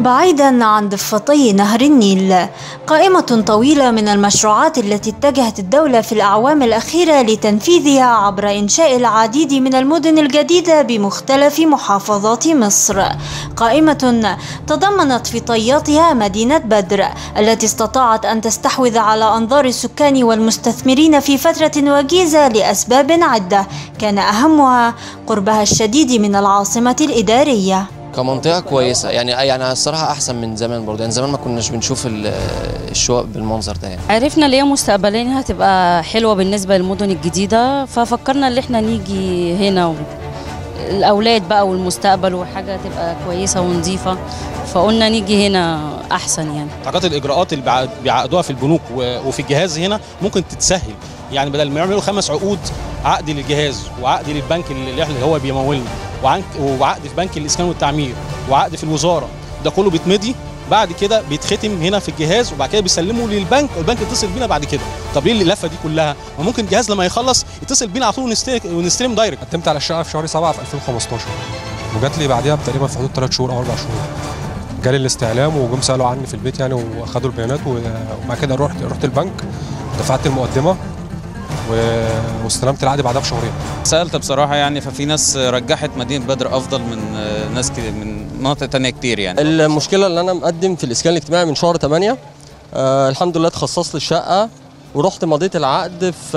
بعيداً عن ضفتي نهر النيل، قائمة طويلة من المشروعات التي اتجهت الدولة في الأعوام الأخيرة لتنفيذها عبر إنشاء العديد من المدن الجديدة بمختلف محافظات مصر. قائمة تضمنت في طياتها مدينة بدر التي استطاعت أن تستحوذ على أنظار السكان والمستثمرين في فترة وجيزة لأسباب عدة، كان أهمها قربها الشديد من العاصمة الإدارية. كمنطقة كويسة يعني الصراحة أحسن من زمان برضه، يعني زمان ما كناش بنشوف الشقق بالمنظر ده. عرفنا اللي هي مستقبليا هتبقى حلوة بالنسبة للمدن الجديدة، ففكرنا اللي احنا نيجي هنا الأولاد بقى والمستقبل وحاجة تبقى كويسة ونظيفة، فقلنا نيجي هنا أحسن. يعني حاجات الإجراءات اللي بيعقدوها في البنوك وفي الجهاز هنا ممكن تتسهل، يعني بدل ما يعملوا 5 عقود، عقد للجهاز وعقد للبنك اللي هو بيمولنا وعقد في بنك الاسكان والتعمير وعقد في الوزاره، ده كله بيتمضي بعد كده بيتختم هنا في الجهاز وبعد كده بيسلموا للبنك والبنك يتصل بينا بعد كده. طب ليه اللفه دي كلها؟ وممكن الجهاز لما يخلص يتصل بينا على طول ونستلم دايركت. قدمت على الشقه في شهر 7 في 2015 وجات لي بعديها تقريبا في حدود 3 شهور او 4 شهور جالي الاستعلام وجم سالوا عني في البيت يعني واخدوا البيانات، وبعد كده رحت البنك دفعت المقدمه واستلمت العقد بعدها بشهرين. سألت بصراحة يعني، ففي ناس رجحت مدينة بدر أفضل من ناس من مناطق تانية كتير. يعني المشكلة اللي أنا مقدم في الإسكان الاجتماعي من شهر 8، الحمد لله اتخصص لي الشقة ورحت مضيت العقد في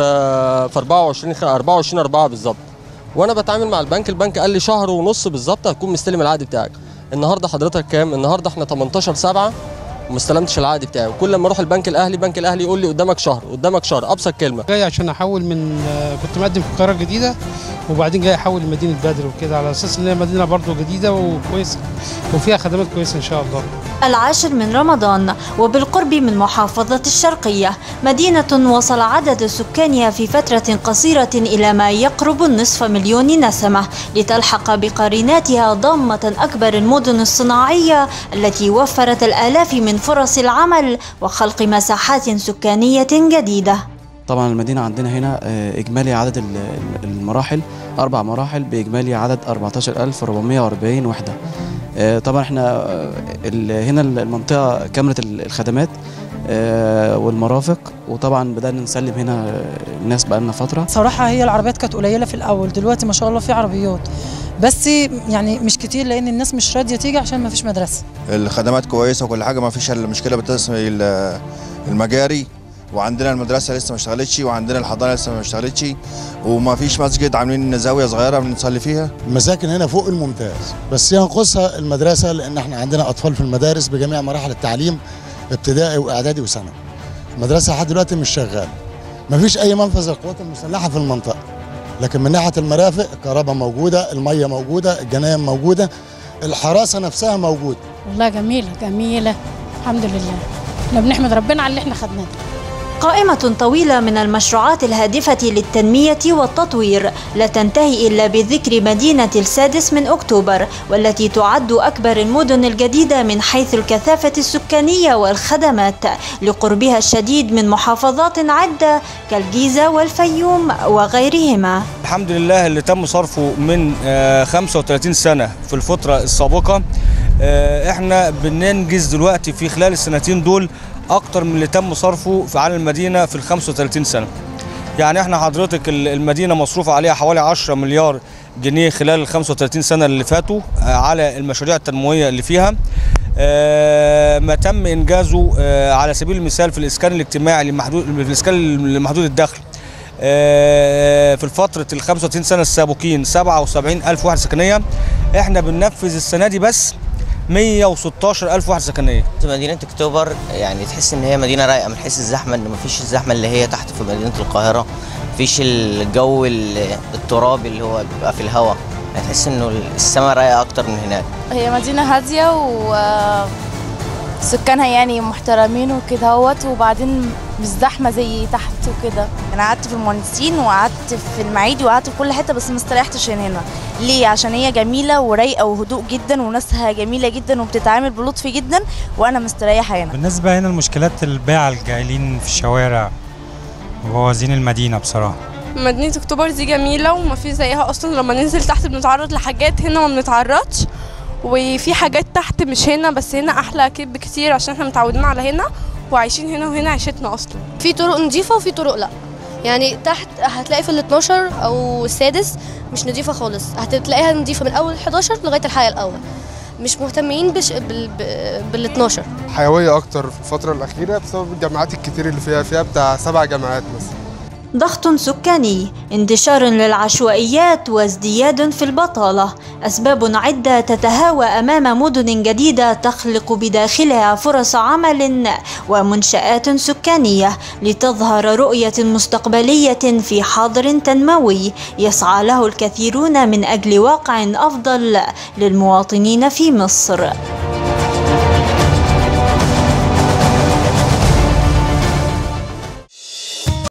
24/4 بالظبط، وأنا بتعامل مع البنك قال لي شهر ونص بالظبط هتكون مستلم العقد بتاعك. النهارده حضرتك كام؟ النهارده احنا 18/7 وما استلمتش العقد بتاعي، وكل لما اروح البنك الاهلي يقول لي قدامك شهر ابسط كلمه. جاي عشان احول كنت مقدم في القاهره الجديده وبعدين جاي احول لمدينه بدر وكده، على اساس ان هي مدينه برضه جديده وكويسه وفيها خدمات كويسه ان شاء الله. 10 رمضان وبالقرب من محافظة الشرقية، مدينة وصل عدد سكانها في فترة قصيرة إلى ما يقرب ال500,000 نسمة، لتلحق بقريناتها ضامة أكبر المدن الصناعية التي وفرت الآلاف من فرص العمل وخلق مساحات سكانية جديدة. طبعا المدينة عندنا هنا إجمالي عدد المراحل 4 مراحل بإجمالي عدد 14,440 وحدة. طبعا احنا هنا المنطقة كاملة الخدمات والمرافق، وطبعا بدأنا نسلم هنا الناس بقالنا فترة. صراحة هي العربيات كانت قليلة في الأول، دلوقتي ما شاء الله في عربيات بس يعني مش كتير لأن الناس مش راضية تيجي عشان ما فيش مدرسة. الخدمات كويسة وكل حاجة، ما فيش المشكلة بتسمي المجاري، وعندنا المدرسة لسه ما اشتغلتش، وعندنا الحضانة لسه ما اشتغلتش، وما فيش مسجد، عاملين زاوية صغيرة بنصلي فيها. المساكن هنا فوق الممتاز، بس ينقصها المدرسة لأن احنا عندنا أطفال في المدارس بجميع مراحل التعليم، ابتدائي وإعدادي وثانوي. المدرسة لحد دلوقتي مش شغالة، ما فيش أي منفذ للقوات المسلحة في المنطقة، لكن من ناحية المرافق الكهرباء موجودة، المية موجودة، الجناين موجودة، الحراسة نفسها موجودة. والله جميلة الحمد لله، احنا بنحمد ربنا على اللي احنا خدناه. قائمة طويلة من المشروعات الهادفة للتنمية والتطوير لا تنتهي إلا بذكر مدينة 6 أكتوبر، والتي تعد أكبر المدن الجديدة من حيث الكثافة السكانية والخدمات، لقربها الشديد من محافظات عدة كالجيزة والفيوم وغيرهما. الحمد لله اللي تم صرفه من 35 سنة في الفترة السابقة، احنا بننجز دلوقتي في خلال السنتين دول أكتر من اللي تم صرفه في على المدينة في 35 سنة. يعني احنا حضرتك المدينة مصروف عليها حوالي 10 مليار جنيه خلال ال 35 سنة اللي فاتوا على المشاريع التنموية اللي فيها. ما تم إنجازه على سبيل المثال في الإسكان الاجتماعي في الإسكان المحدود الدخل في الفترة ال 35 سنة السابقين 77,000 وحدة سكنية، احنا بننفذ السنة دي بس 116,000 وحدة سكنية. مدينة أكتوبر يعني تحس إن هي مدينة رايقة من حيث الزحمة، إن مفيش الزحمة اللي هي تحت في مدينة القاهرة، مفيش الجو الترابي اللي هو بيبقى في الهواء، يعني تحس إنه السماء رايقة أكتر من هناك. هي مدينة هادية وسكانها يعني محترمين وكده اهوت، وبعدين مش زحمة زي تحت وكده. أنا قعدت في المهندسين وقعدت في المعيدي وقعدت في كل حتة، بس ما استريحتش هنا. ليه؟ عشان هي جميلة ورايقة وهدوء جدا وناسها جميلة جدا وبتتعامل بلطف جدا، وأنا مستريحة هنا. بالنسبة هنا المشكلات البيع الجايلين في الشوارع وبوازين المدينة بصراحة. مدينة أكتوبر دي جميلة وما في زيها أصلا، لما ننزل تحت بنتعرض لحاجات هنا ما بنتعرضش، وفي حاجات تحت مش هنا، بس هنا احلى اكيد بكتير عشان احنا متعودين على هنا وعايشين هنا، وهنا عيشتنا اصلا. في طرق نظيفه وفي طرق لا. يعني تحت هتلاقي في ال12 او السادس مش نظيفه خالص، هتلاقيها نظيفه من اول 11 لغايه الحي الاول. مش مهتمين بال12. حيويه اكتر في الفتره الاخيره بسبب الجامعات الكتير اللي فيها بتاع 7 جامعات مثلا. ضغط سكاني، انتشار للعشوائيات وازدياد في البطالة، أسباب عدة تتهاوى أمام مدن جديدة تخلق بداخلها فرص عمل ومنشآت سكانية لتظهر رؤية مستقبلية في حاضر تنموي يسعى له الكثيرون من أجل واقع أفضل للمواطنين في مصر.